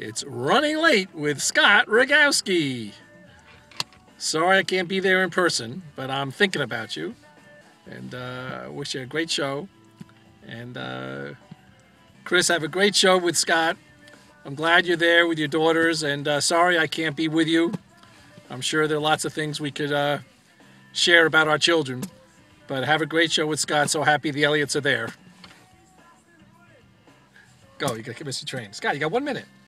It's Running Late with Scott Rogowsky. Sorry I can't be there in person, but I'm thinking about you. And I wish you a great show. And Chris, have a great show with Scott. I'm glad you're there with your daughters. And sorry I can't be with you. I'm sure there are lots of things we could share about our children. But have a great show with Scott. So happy the Elliotts are there. Go, you got to miss your train. Scott, you got 1 minute.